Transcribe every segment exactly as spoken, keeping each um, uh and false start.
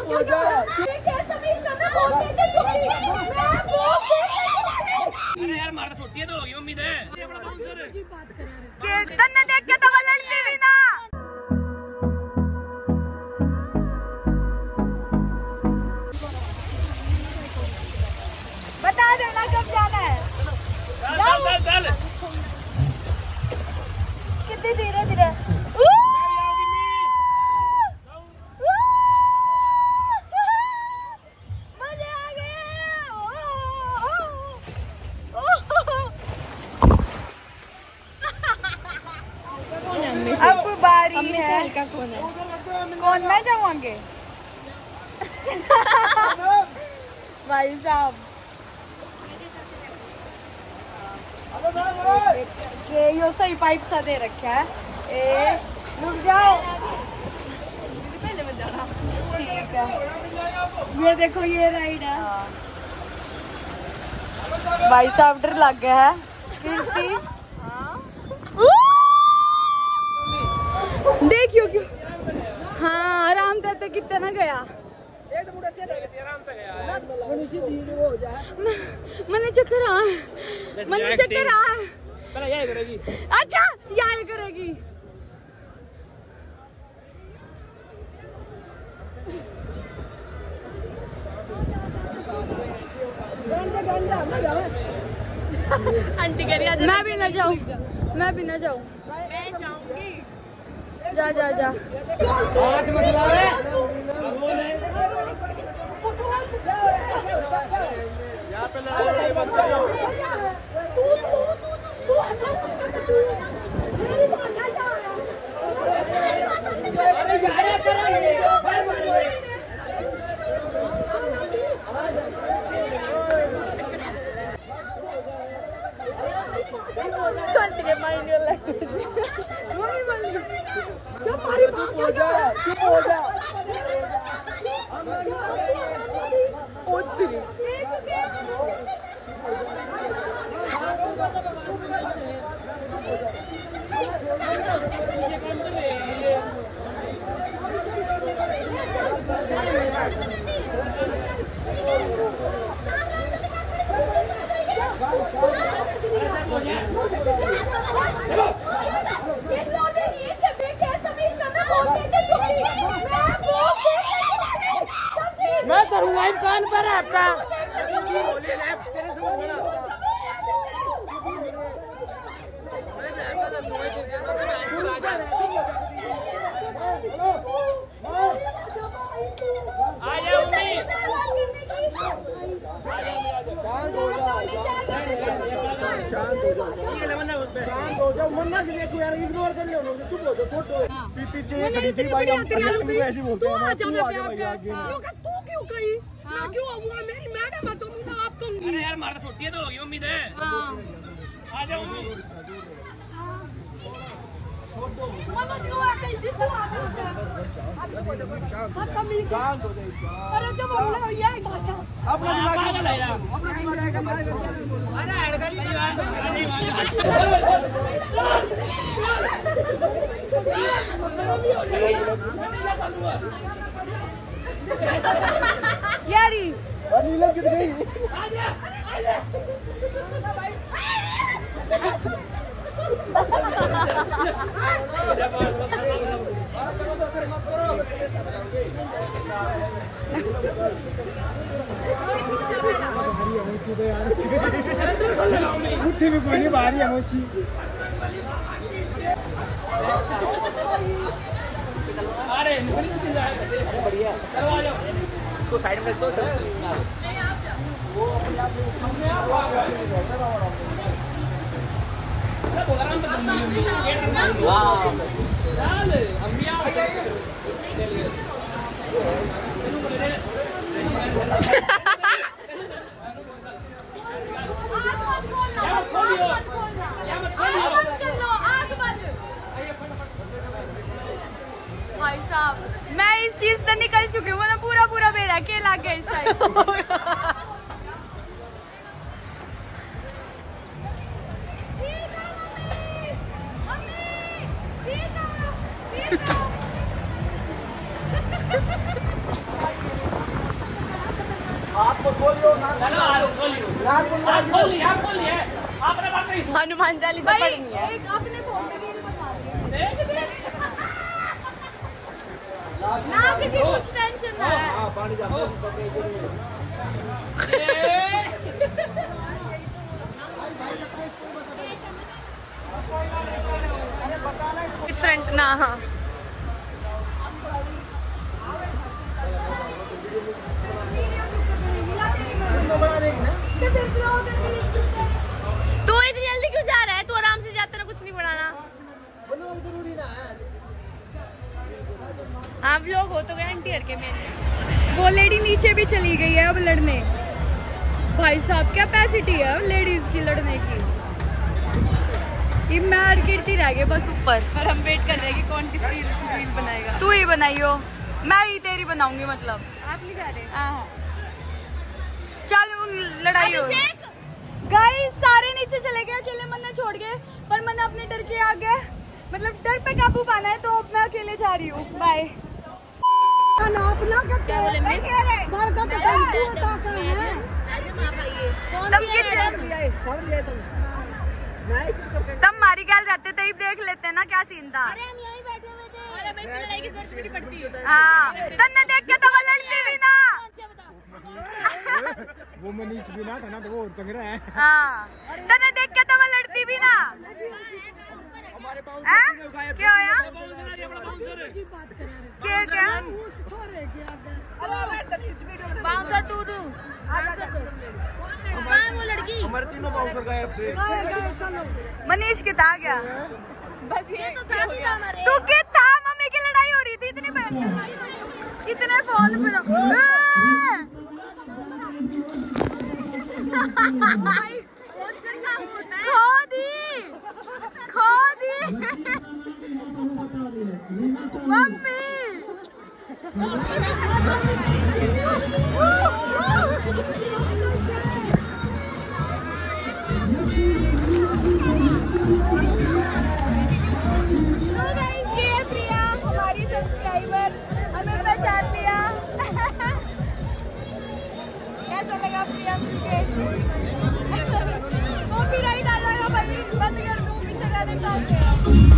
अरे यार मार छोटी है तो होगी मम्मी ने कीर्तन ने देख के तो लड़ती भी ना। बता देना कब जाना है। चल चल चल कितनी धीरे धीरे मजे आ गए। अब बारी है कौन है कौन मैं जाऊंगे भाई साहब के यो सही पाइप सा दे रखा है। ए रुक जाओ पहले मत जाना। ठीक है ये देखो ये राइड है। भाई साहब डर लग गया है कीर्ति। देखियो क्यों हाँ आराम करते कितना ना गया मैंने चक्कर आ मैंने चक्कर आ करेगी। अच्छा यार करेगी। आंटी करिए मैं भी ना जाऊँ मैं भी ना जाऊँ मैं जाऊंगी। जा जा जा मैं करूँगा कान पर आपका शांत हो जाओ मन्ना के लिए यार इग्नोर कर लो चुप हो जाओ छोड़ दो। पीछे ये खड़ी थी भाई हम ऐसे बोलते हैं तू आगे भाई आगे तू क्यों गई मैं क्यों आऊंगा मेरी मैडम है तुम ना आप कहूंगी। अरे यार मार छोटी है तो होगी मम्मी ने आ जाओ मगर क्यों आ गई जितना आ गया बदतमीज। अरे जब हम लोग यही भाषा अपना दिमाग लगाया अपना दिमाग लगाया अरे ऐड कर ली यारी नीलम कित गई मुट्ठी में कोई नहीं बाहरी है मौसी अरे बढ़िया इसको साइड में रख दो भाई साहब मैं इस चीज से निकल चुकी हूँ मतलब पूरा पूरा बेड़ा के लग गया इस टाइम। हनुमान चालीसा पढ़नी है। अपने फोन में रील बना ना, किसी कुछ टेंशन ना है। डिफरेंट ना, हाँ तू इतनी जल्दी क्यों जा रहा है? तू आराम से जाता ना, कुछ नहीं बनाना। आप लोग हो तो गए एंटीयर के में। वो लेडी नीचे भी चली गई है अब लड़ने। भाई साहब कैपेसिटी है लेडीज की लड़ने की। ये मार गिरती रह गई बस ऊपर, और हम वेट कर रहे हैं कि कौन किसकी रील बनाएगा। तू ही बनाइयो, मैं ही तेरी बनाऊंगी। मतलब आप नहीं जा रहे? हाँ चल लड़ाई हो। गाइस सारे नीचे चले गए, अकेले मन ने छोड़ गए, पर मैंने अपने डर के आगे मतलब डर पे काबू पाना है, तो अब मैं अकेले जा रही हूँ। बाय। तब हमारी गैल रहते थे, देख लेते ना क्या सीन था। अरे हम यहीं बैठे हुए थे। अरे मैं इतनी लड़ाई की जरूरत भी नहीं पड़ती। हाँ तन्ने देख के तो वो लड़ती भी ना। वो मनीष भी ना था ना, तो वो और चंगरा है। हाँ तन्ने देख के तो वो लड़ती भी ना। क्या होया? क्या क्या? बाउंसर टूटू। कहाँ वो लड़की? हमारे तीनों बाउंसर गए। मनीष के था क्या? बस ये तो साथ ही था हमारे। तू क्या था? मम्मी की लड़ाई हो रही थी इतने पे, इतने फोन पे। खोदी खोदी मम्मी। प्रिया हमारी सब्सक्राइबर, हमें पहचान लिया। कैसा लगा प्रिया मिलके? कॉपीराइट आ जाएगा भाई, बंद कर दूं, पीछे गाने चाहते हैं।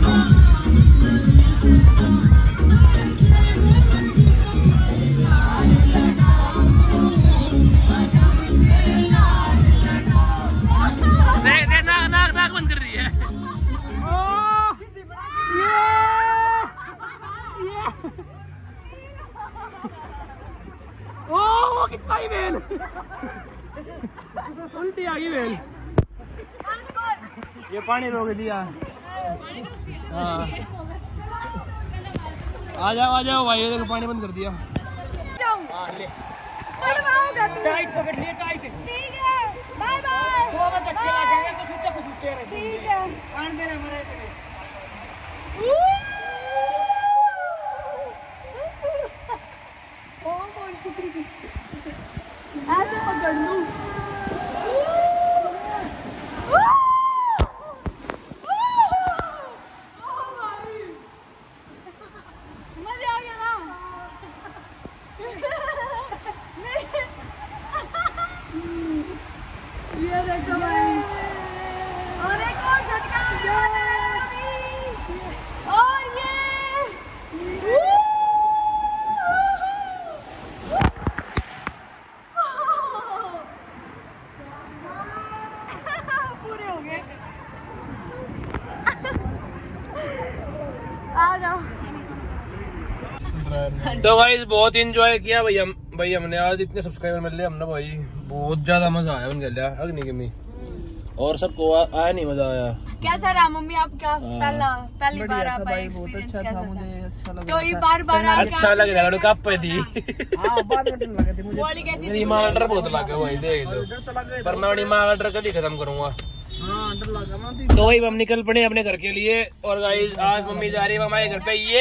नाक नाक बंद कर रही है। ओ वो कितना ही बेल उल्टी आ गई बेल। ये पानी रोक दिया। हाँ आ जाओ आ जाओ भाई, देखो पानी बंद कर दिया। टाइट पकड़ लिए टाइट। ठीक है बाय बाय। दो बार झटके लगाएंगे तो सूते को सूते रहे। ठीक है कान दे रहे मरे थे। ओ कौन कुतरी की ऐसे पकड़ लूं। मजा आ गया ना। ये देखो भाई, और एक और झटका और ये पूरे हो गए। आ जाओ। तो गाइस बहुत इंजॉय किया भाई हम भाई हमने आज इतने सब्सक्राइबर मिल रहे हमने भाई, बहुत ज्यादा मजा आया उनके लिए अग्नि के में, और सबको आया नहीं मजा आया। कैसा रहा मम्मी आपका पहला पहली बार आप आए एक्सपीरियंस कैसा था? मुझे अच्छा लगा। तो ये बार बार अच्छा लग रहा है, कप पे थी। हां बाद में लगे थे मुझे। बॉडी कैसी मेरी मां का डर बहुत लगा भाई, देख लो। पर मैं अपनी मां का डर कभी खत्म करूंगा। हां डर लगा मैं। तो वही हम निकल पड़े अपने घर के लिए। और गाइस आज मम्मी जा रही है हमारे घर पे। ये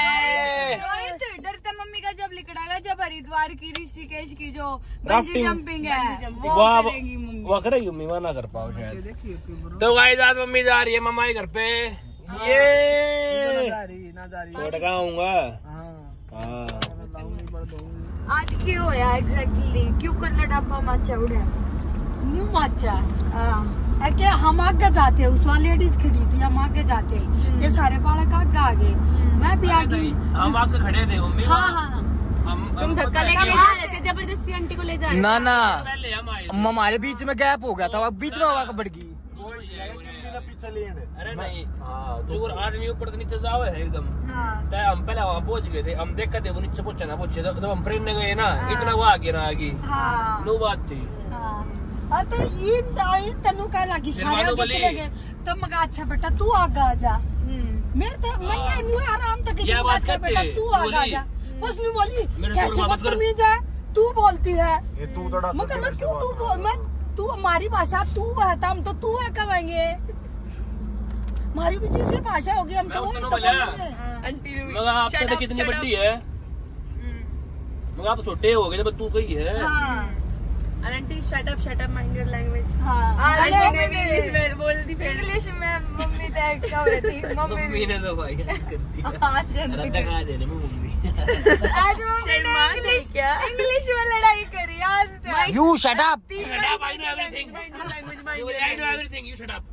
डरता मम्मी का जब लिखड़ागा जब हरिद्वार की ऋषिकेश की जो बंजी जंपिंग है वो करेगी मम्मी। वो करेगी मम्मी, वह ना कर पाओ शायद। तो गाइस आज मम्मी जा रही है मम्मा के घर पे। ये ना जा रही ना जा रही छोड़ का आऊंगा। हां हां कर दूंगी। आज क्यों होया एग्जैक्टली क्यों कर लड़ापा माचा उड़ा न्यू माचा हां अके हम आगे जाते उसमें लेडीज खड़ी थी हम आगे जाते ये सारे बालक आगे आ गए मैं भी आगे हम आगे खड़े थे मम्मी। हाँ हाँ हम तुम धक्का लेके ले जा रहे थे जबरदस्ती आंटी को ले जा रहे ना ना पहले हम आए थे। हमारे बीच में गैप हो गया था बीच में हवा बढ़ गई। पीछे लेन अरे नहीं हाँ जो आदमी ऊपर से नीचे जावे है एकदम तो हम पहले वहाँ पहुंच गए थे हम देख थे वो नीचे पहुंचे ना पहुंचे जब हम ट्रेन में गए ना इतना वो आगे ना आगे नो बात थी। अरे ये दाई तनु का लगी सारे आगे चले गए तो मगा अच्छा बेटा तू आगे आ जा मेरे तो मन में न्यू आराम तक क्या बात अच्छा बेटा करते? तू आगे आ जा उसने बोली मेरे कैसे से बात कर। बदतमीज है तू बोलती है ये तू तड़ा मैं मैं क्यों तू बोल मैं तू हमारी भाषा तू है तो हम तो तू है कहेंगे हमारी भी जैसी भाषा होगी हम तो मैं वही उसको तो बोला। बोलेंगे आंटी ने मगर आप तो कितनी बड़ी है मगर आप तो छोटे हो गए जब तू कही है। हाँ aunty shut up shut up mind your language हाँ आंटी ने इंग्लिश में बोल दी इंग्लिश में मम्मी तक क्या हुई थी मम्मी मम्मी ने तो भाई याद कर दिया आज रद्दा कहा देने में मम्मी आज मम्मी ने इंग्लिश इंग्लिश में लड़ाई करी आज तक you shut up Shut up, I know everything. I know everything. You shut up.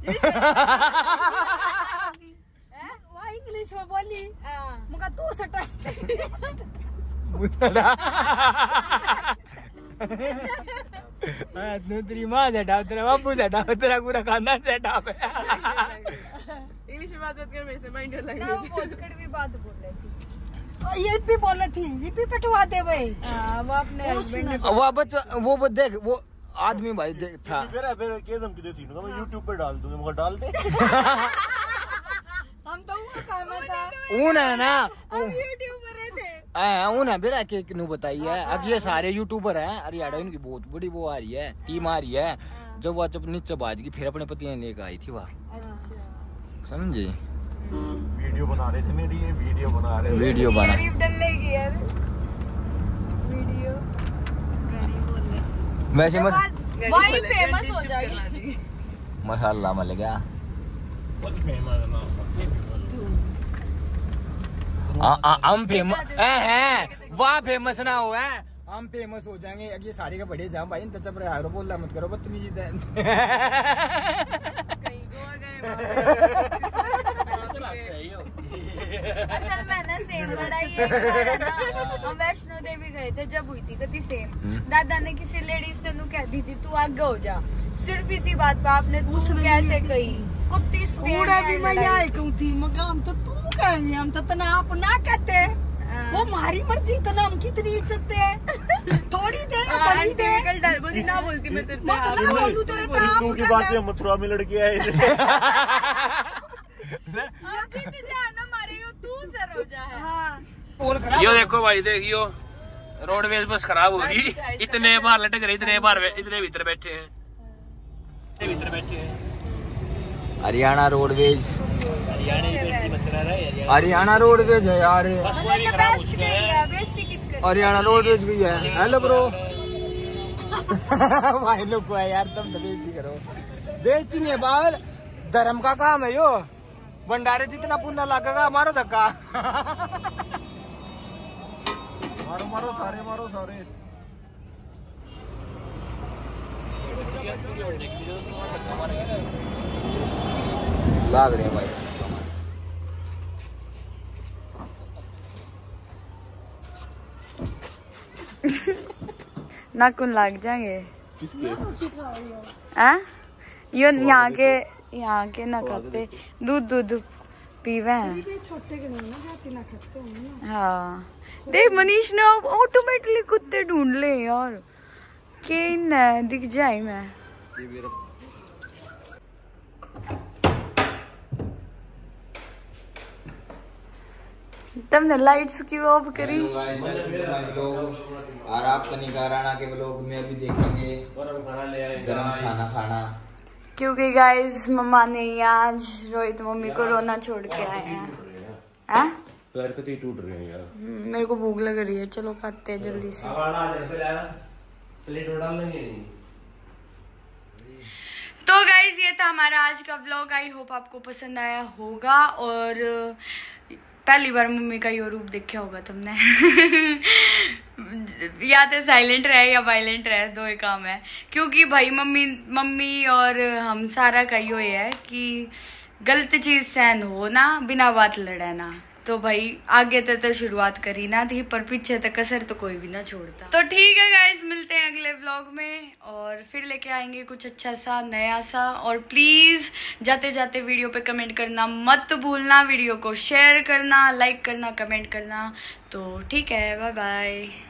वही इंग्लिश में बोली मगर तू सटा तेरी माँ से हटाओ तेरा बापू से हटाओ तेरा पूरा खानदान से हटाओ इंग्लिश में बात मत कर मेरे से माइंड योर लैंग्वेज बहुत कड़वी बात बोल रही थी ये भी बोल रही थी ये भी पिटवा दे भाई वो अपने हस्बैंड ने वो बच्चा वो वो देख वो आदमी भाई देख था फिर फिर के दम की देती हूं मैं YouTube पे डाल दूंगा मगर डाल दे हम तो वो काम है सा ऊन है ना यूट्यूब पर रहे थे हाँ, ऊन है मेरा के नु बताई है अब ये सारे यूट्यूबर हैं हरियाणा इनकी बहुत बड़ी वो आ रही है टीम आ रही है जब वो जब नीचे बाज गई फिर अपने पति लेकर आई थी वहाँ समझे वीडियो बना रहे थे मेरी ये वीडियो बना रहे थे वीडियो बना गरीब डलेगी यार वीडियो वैसे मत वही फेमस हो जाएगी मसाला मल गया What's famous now? आ- आ- हम फेमस हैं वहाँ फेमस ना हो है हम फेमस हो जाएंगे अब ये सारे का बड़े जाम भाई तो चप रहे बोल रहा मत करो बदतमीजी है कहीं गोवा गए सही हो असल में ना सेम लड़ाई एक बार है ना हम वैष्णो देवी गए थे जब हुई थी कति सेम दादा ने किसी लेडीज तेनू कह दी थी तू आगे हो जा सिर्फ इसी बात पे आपने तू कैसे कही कुत्ती सेम कूड़ा भी मैं यही कहूँ थी मगर हम तो तू कहेंगे हम तो तना आप ना कहते वो हमारी मर्जी तना हम कितनी इज्जत दे थोड़ी दे बड़ी दे कल डर बोली ना बोलती मैं तेरे मत ना बोलूं तेरे तो आप विष्णु की बात है मथुरा में लड़के आए थे आप जीत जा ना मारे हो तू सर हो जा है हाँ यो देखो भाई देखियो रोडवेज बस खराब होगी इतने बार लटक रहे इतने बार इतने भीतर बैठे हैं इतने भीतर बैठे हैं हरियाणा रोडवेज हरियाणा की बेइज्जती मत करा रहा है हरियाणा रोडवेज है यार बस कोई भी खराब हो चुका है बेइज्जती कित कर हरियाणा रोडवेज भी है हेलो ब्रो भाई लोग को है यार तुम तो बेइज्जती करो बेइज्जती नहीं है बाहर धर्म का काम है यो भंडारे जितना पुण्य लगेगा मारो धक्का मारो मारो सारे मारो सारे लाग रहे हैं भाई नाखून लग जाएंगे हाँ यो यहाँ के यहाँ के ना खाते दूध दूध पीवे हैं छोटे के नहीं ना जाते ना खाते हैं हाँ देख मनीष ने ऑटोमेटिकली कुत्ते ढूंढ ले यार के न दिख जाए मैं तुमने लाइट्स क्यों ऑफ करी और आप कनिका राणा के ब्लॉग में अभी देखेंगे गरम खाना खाना क्योंकि गाइस मम्मा ने आज रोहित मम्मी को रोना छोड़ के आए हैं हाँ? पैर कति टूट रहे हैं यार हम्म, मेरे को भूख लग रही है चलो खाते हैं जल्दी से प्लेट डाल लेंगे तो गाइज ये था हमारा आज का व्लॉग आई होप आपको पसंद आया होगा और पहली बार मम्मी का ये रूप देखा होगा तुमने या तो साइलेंट रहे या वायलेंट रहे, दो ही काम है। क्योंकि भाई मम्मी मम्मी और हम सारा का यो है कि गलत चीज सहन हो ना, बिना बात लड़े ना। तो भाई आगे तक तो शुरुआत करी ना थी, पर पीछे तक कसर तो कोई भी ना छोड़ता। तो ठीक है गाइज, मिलते हैं अगले व्लॉग में और फिर लेके आएंगे कुछ अच्छा सा नया सा। और प्लीज जाते जाते वीडियो पे कमेंट करना मत भूलना, वीडियो को शेयर करना, लाइक करना, कमेंट करना। तो ठीक है, बाय बाय।